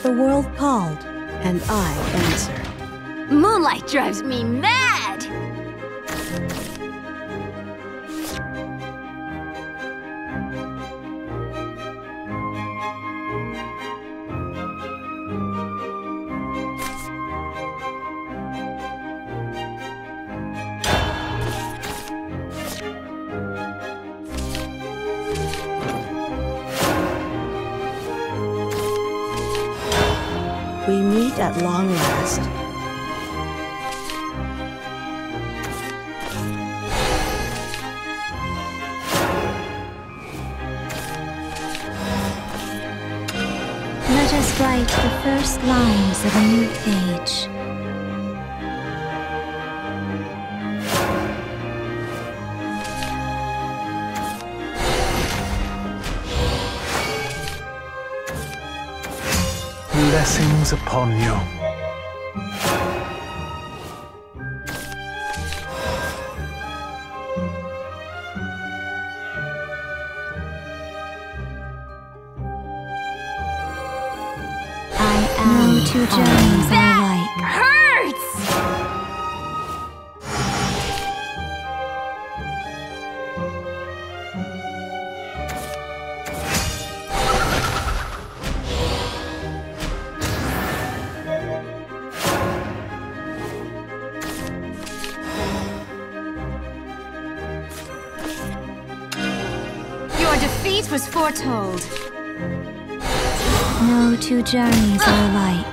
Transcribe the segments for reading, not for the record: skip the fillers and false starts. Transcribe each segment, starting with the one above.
The world called, and I answered. Moonlight drives me mad! We meet at long last. Let us write the first lines of a new page. Blessings upon you. No two journeys are alike. Hurts! Your defeat was foretold. No two journeys are alike.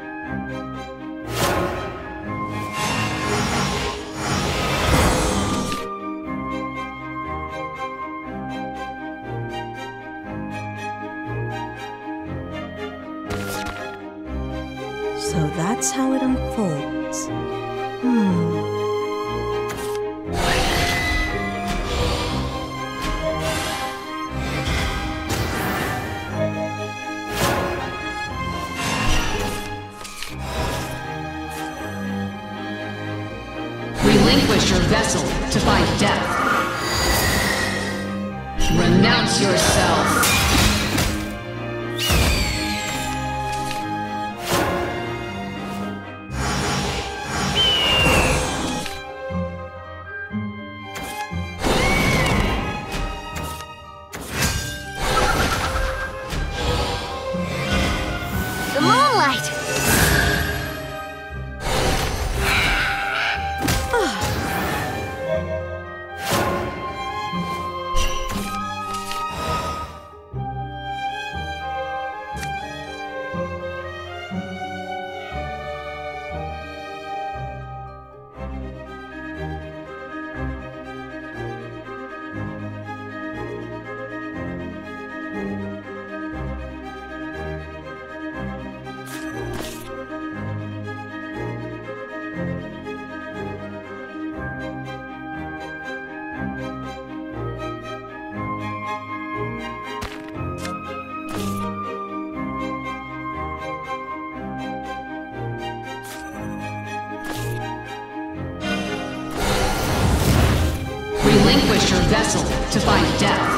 So that's how it unfolds. Relinquish your vessel to find death. Renounce yourself. The moonlight! Relinquish your vessel to find death.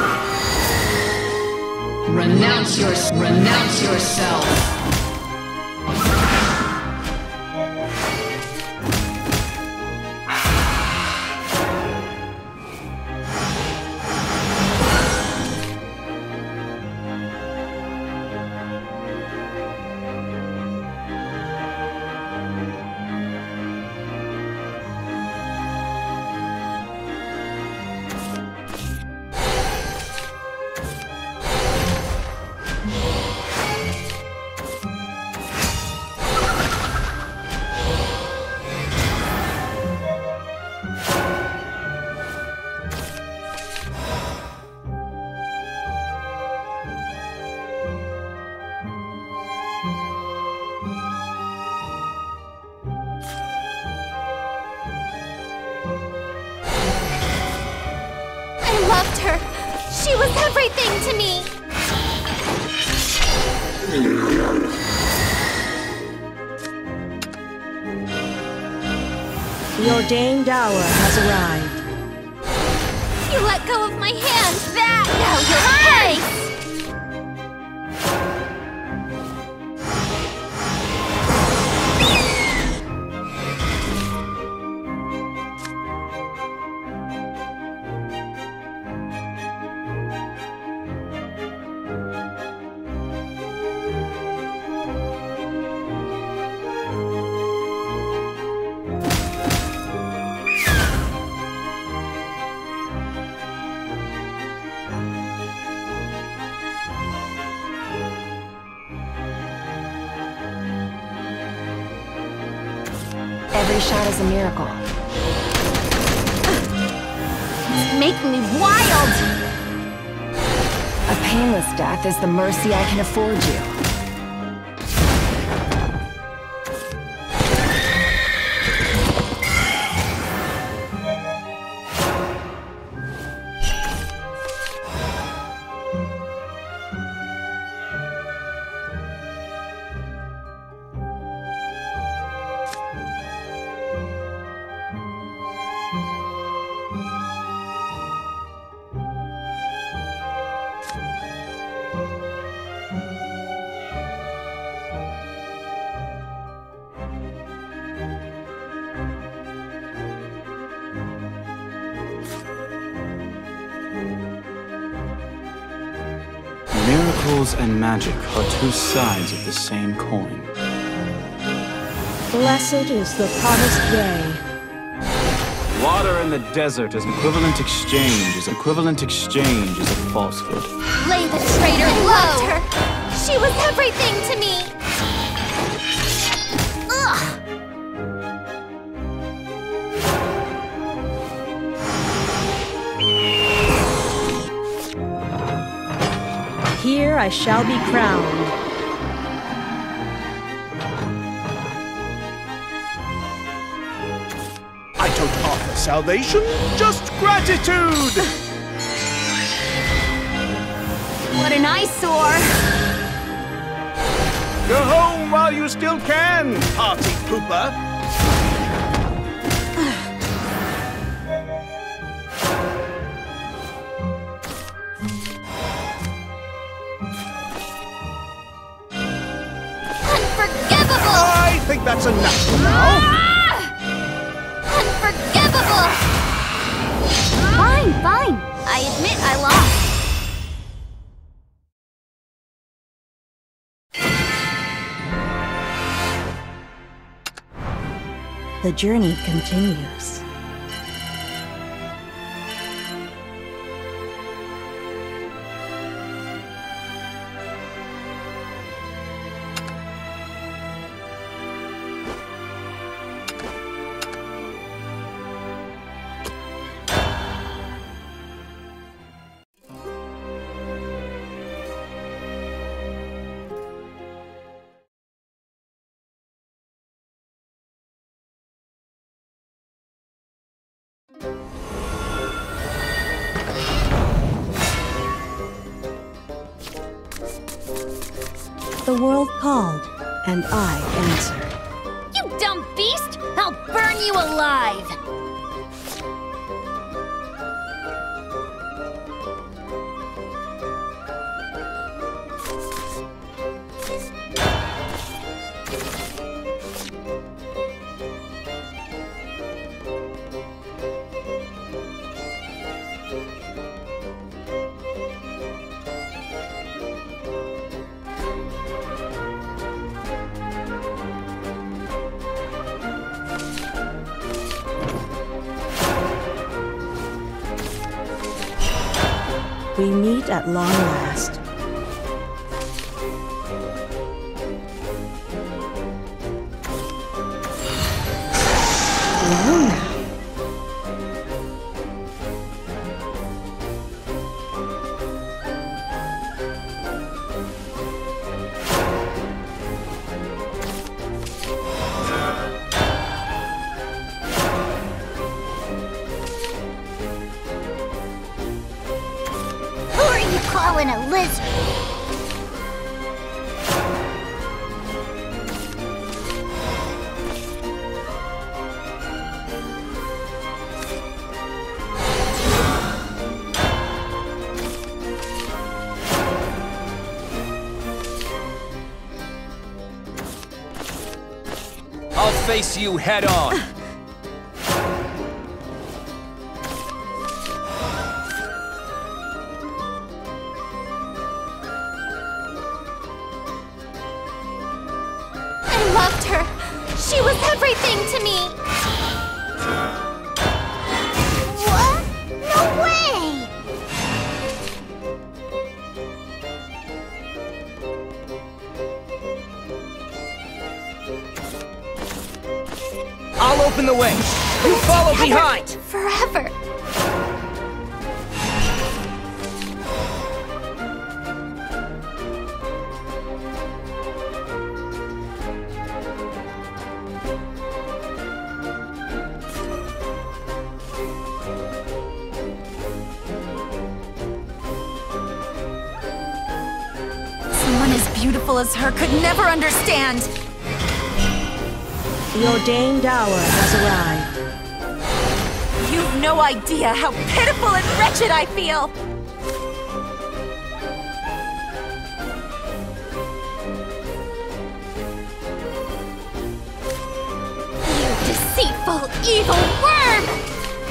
Renounce yourself. I loved her. She was everything to me. The ordained hour has arrived. You let go of my hand. That now you're shot is a miracle. It's making me wild! A painless death is the mercy I can afford you. Miracles and magic are two sides of the same coin. Blessed is the promised day. Water in the desert is equivalent exchange is a falsehood. Lay the traitor low! Her. She was everything to me! Ugh! Here I shall be crowned. I don't offer salvation, just gratitude! What an eyesore! Go home while you still can, party pooper! Unforgivable! I think that's enough for now. Unforgivable! Fine, fine. I admit I lost. The journey continues. The world called, and I answered. You dumb beast! I'll burn you alive! We meet at long last. Well now. Calling a lizard. I'll face you head on. Loved her. She was everything to me. What? No way! I'll open open the way. You follow behind. Forever. Someone as beautiful as her could never understand. The ordained hour has arrived. You've no idea how pitiful and wretched I feel! You deceitful, evil worm!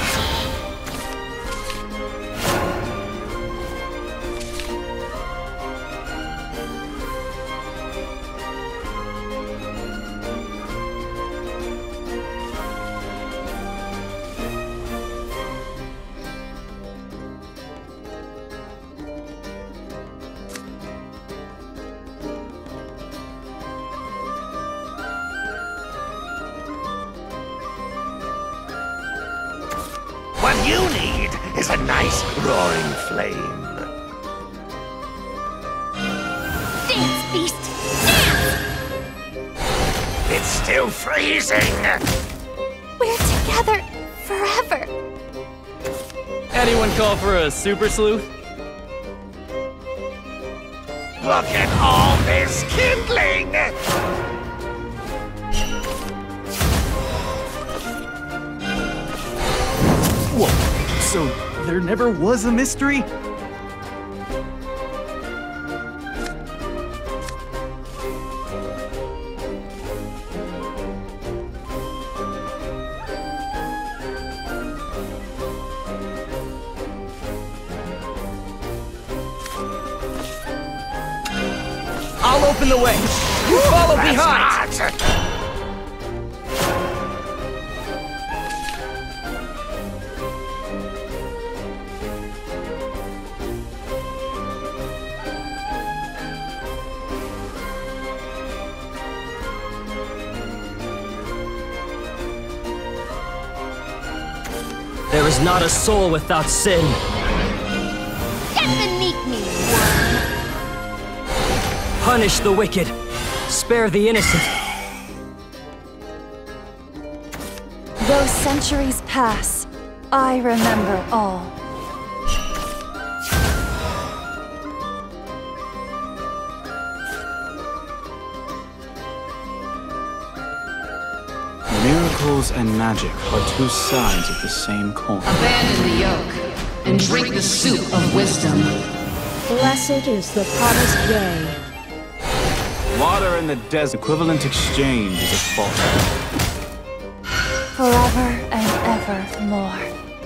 What you need is a nice roaring flame. Dance, beast! Dance! It's still freezing! We're together forever. Anyone call for a super sleuth? Look at all this kindling! Whoa, so there never was a mystery? I'll open the way. You follow behind. There is not a soul without sin. Get beneath me, worm. Punish the wicked. Spare the innocent. Though centuries pass, I remember all. Miracles and magic are two sides of the same coin. Abandon the yoke and drink the soup of wisdom. Blessed is the promised day. Water in the desert, equivalent exchange is a fault. Forever and ever more.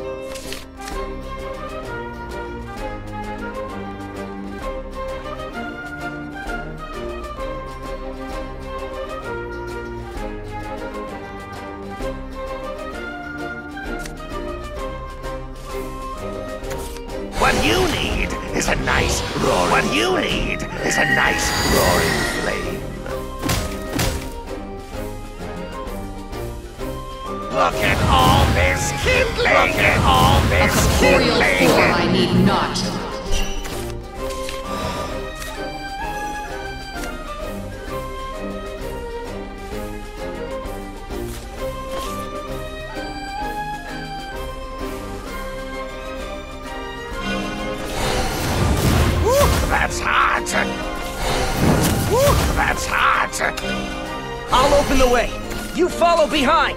What you need is a nice roaring. What you need is a nice roaring flame. Look at all this kindling! Look at all A this corporeal kindling! form I need not. That's hot! Woo, that's hot! I'll open the way. You follow behind.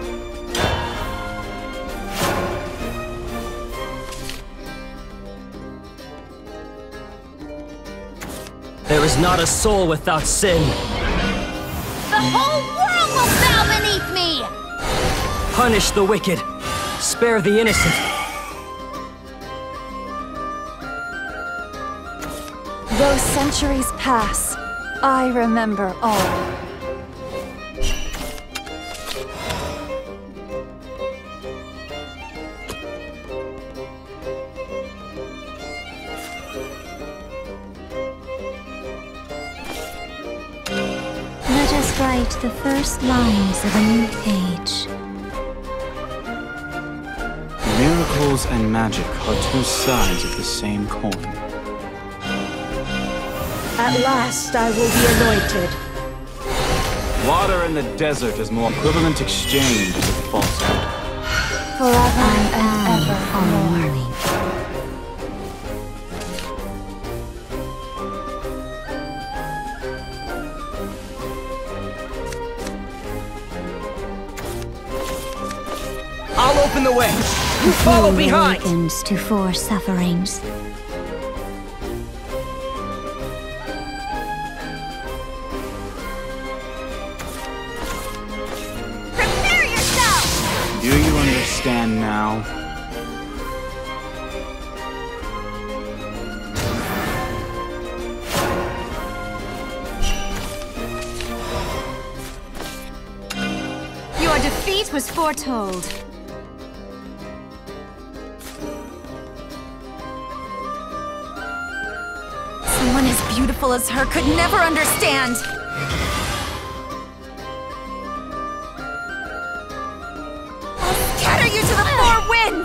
There is not a soul without sin. The whole world will bow beneath me! Punish the wicked. Spare the innocent. Though centuries pass, I remember all. Let us write the first lines of a new page. Mortals and magic are two sides of the same coin. At last I will be anointed. Water in the desert is more equivalent exchange as a falsehood. Forever and evermore. I'll open the way. You follow behind. Awakens to four sufferings. Prepare yourself! Do you understand now? Your defeat was foretold. Someone as beautiful as her could never understand. I'll scatter you to the four winds!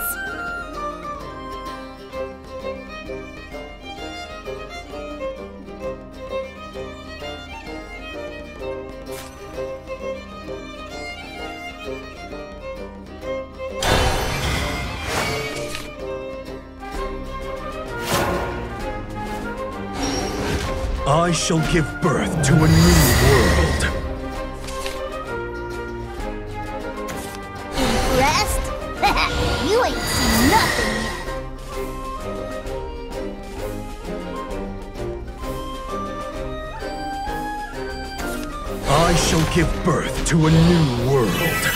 I shall give birth to a new world. Impressed? You ain't seen nothing yet. I shall give birth to a new world.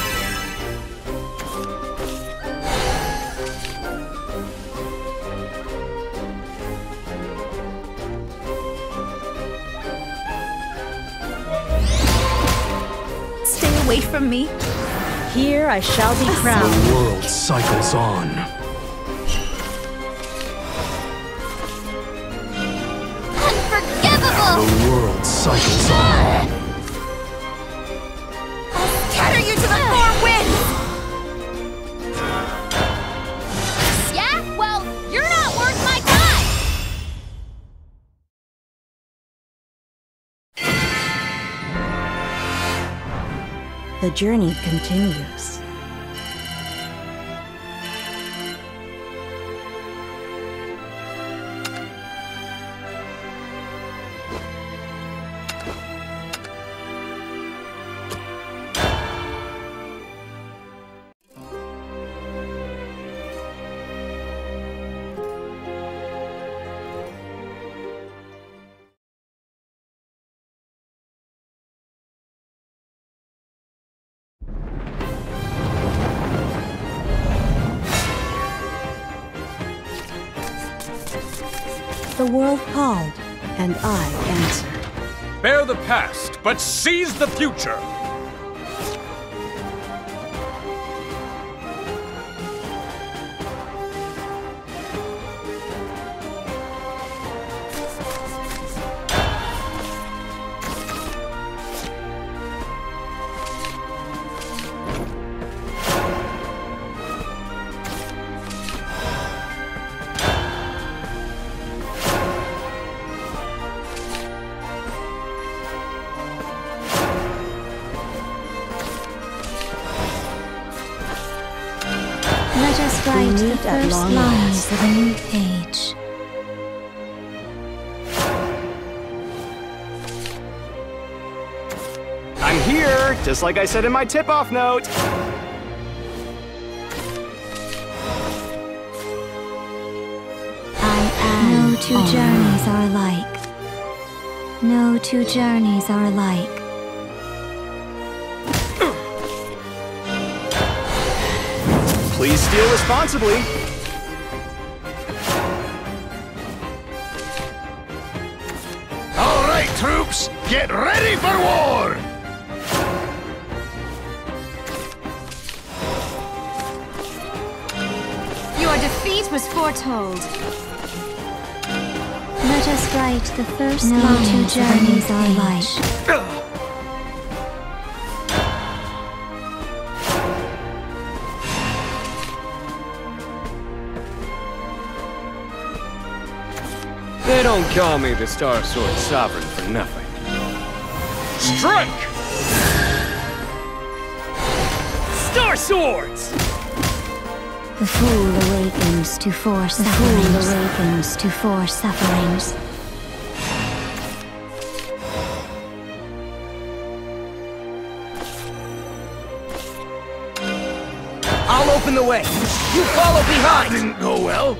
Stay away from me. Here I shall be crowned. The world cycles on. Unforgivable! The world cycles on. I'll scatter you to the four winds! Yeah? Well, you're not worth my time! The journey continues. The world called, and I answered. Bear the past, but seize the future! Let us write the first lines of a new page. I'm here, just like I said in my tip-off note. I am. No two journeys are alike. No two journeys are alike. Please steal responsibly. All right, troops, get ready for war! Your defeat was foretold. Let us write the first lines. No two journeys are alike. They don't call me the Star Sword Sovereign for nothing. Strike! Star Swords! The fool awakens to four sufferings. The fool awakens to four sufferings. I'll open the way. You follow behind! Didn't go well.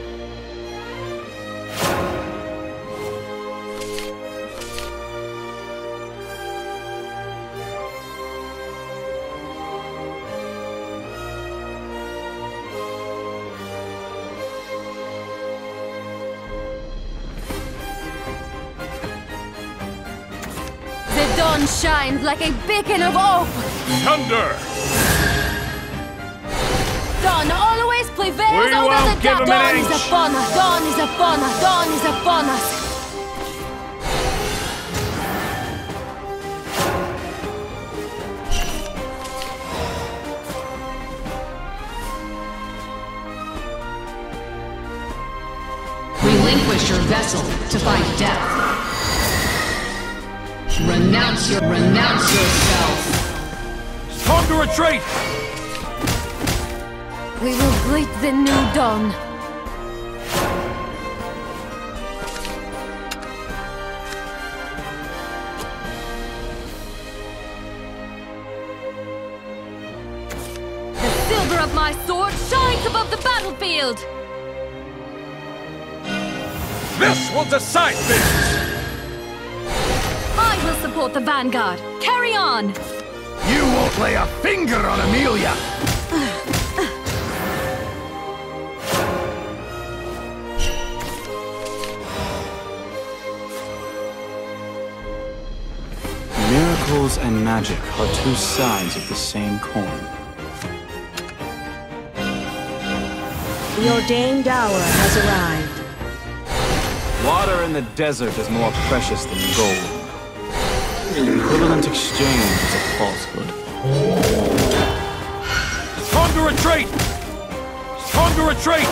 The dawn shines like a beacon of hope. Thunder! Dawn always prevails We over won't the give dark. him an Dawn is inch. upon us. Dawn is upon us. Dawn is upon us. Relinquish your vessel to fight death. Renounce yourself. Time to retreat! We will greet the new dawn. The silver of my sword shines above the battlefield. This will decide things! I will support the vanguard. Carry on. You won't lay a finger on Amelia! Miracles and magic are two sides of the same coin. The ordained hour has arrived. Water in the desert is more precious than gold. The equivalent exchange is a falsehood. Time to retreat! Time to retreat!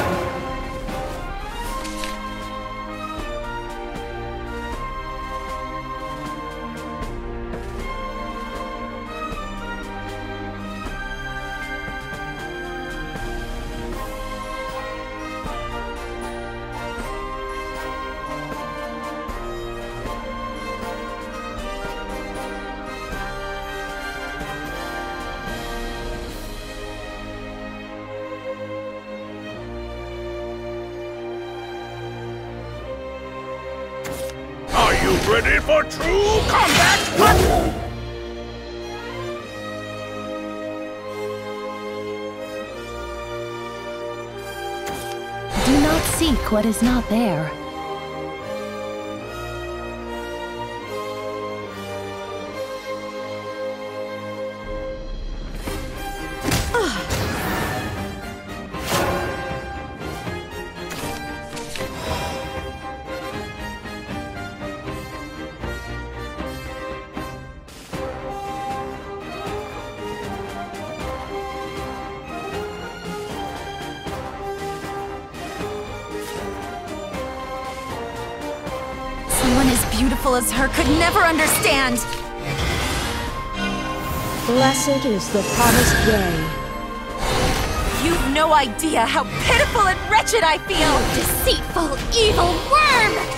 Are you ready for true combat? Do not seek what is not there. Someone as beautiful as her could never understand. Blessed is the promised day. You've no idea how pitiful and wretched I feel! Deceitful, evil worm!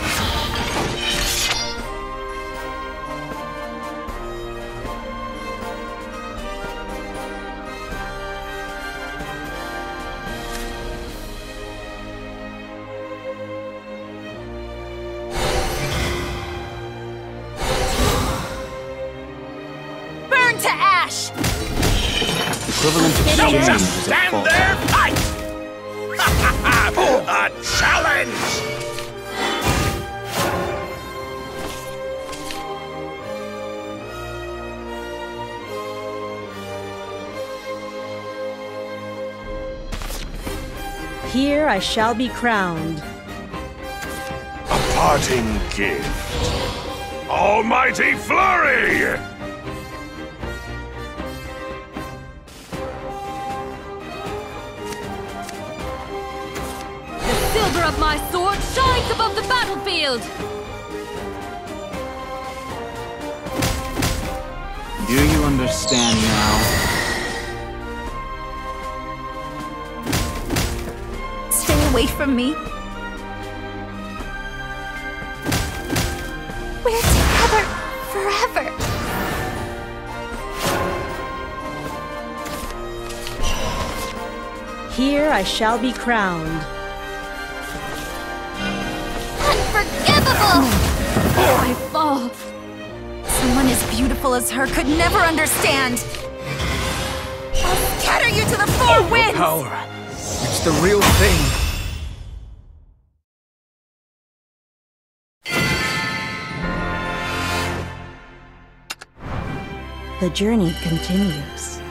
Burn to ash! Equivalent exchange Don't is just a stand falsehood. there, fight! A challenge! Here I shall be crowned. A parting gift. Almighty Flurry! The silver of my sword shines above the battlefield! Do you understand now? Stay away from me. We're together forever. Here I shall be crowned. Unforgivable! Oh, I fall. Someone as beautiful as her could never understand. I'll scatter you to the four winds! Power. It's the real thing. The journey continues.